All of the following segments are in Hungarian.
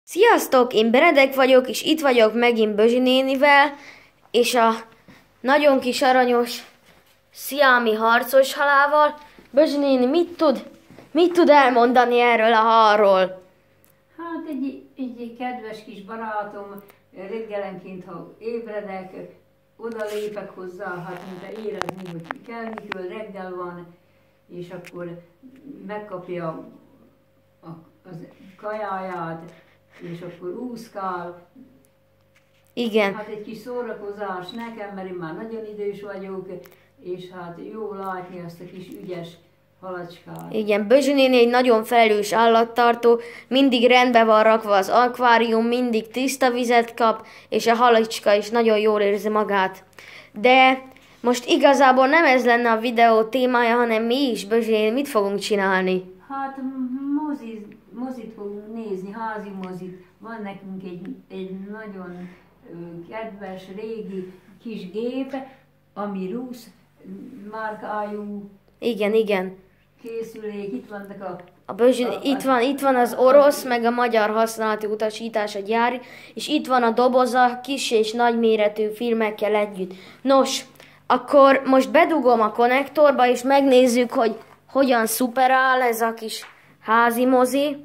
Sziasztok, én Benedek vagyok, és itt vagyok megint Bözsi nénivel, és a nagyon kis aranyos sziámi harcos halával. Bözsi néni, mit tud elmondani erről a halról? Hát egy kedves kis barátom, reggelenként, ha ébredek, oda lépek hozzá, hát mint érezni, hogy kell, mikor reggel van, és akkor megkapja az kajáját, és akkor úszkál. Igen. Hát egy kis szórakozás nekem, mert én már nagyon idős vagyok, és hát jó látni azt a kis ügyes halacskát. Igen, Bözsi néni egy nagyon felelős állattartó, mindig rendbe van rakva az akvárium, mindig tiszta vizet kap, és a halicska is nagyon jól érzi magát. De most igazából nem ez lenne a videó témája, hanem mi is, Bözsi néni, mit fogunk csinálni? Hát mozit fogunk nézni, házi mozit. Van nekünk egy nagyon kedves, régi kis gép, ami Rusz márkájú Igen. készülék. Itt vannak itt van az orosz, meg a magyar használati utasítás a gyári, és itt van a doboza kis és nagyméretű filmekkel együtt. Nos, akkor most bedugom a konnektorba, és megnézzük, hogy hogyan szuperál ez a kis házi mozi.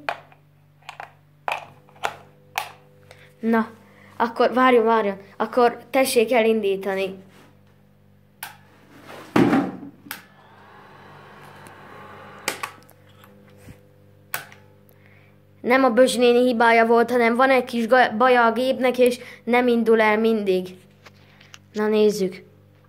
Na, akkor várjon, akkor tessék elindítani. Nem a Bözsi néni hibája volt, hanem van egy kis baja a gépnek, és nem indul el mindig. Na nézzük.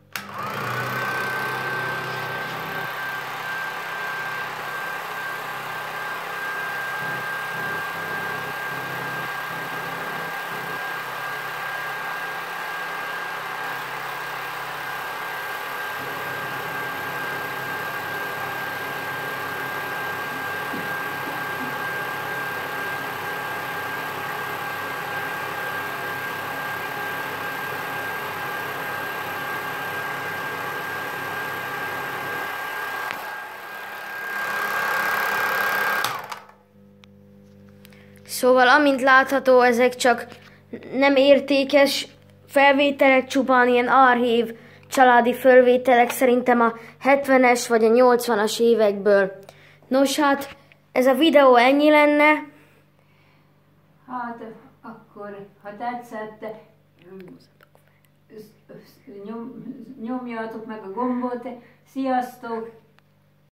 Szóval, amint látható, ezek csak nem értékes felvételek, csupán ilyen archív családi fölvételek, szerintem a 70-es vagy a 80-as évekből. Nos hát, ez a videó ennyi lenne. Hát akkor, ha tetszett, nyomjátok meg a gombot. Sziasztok!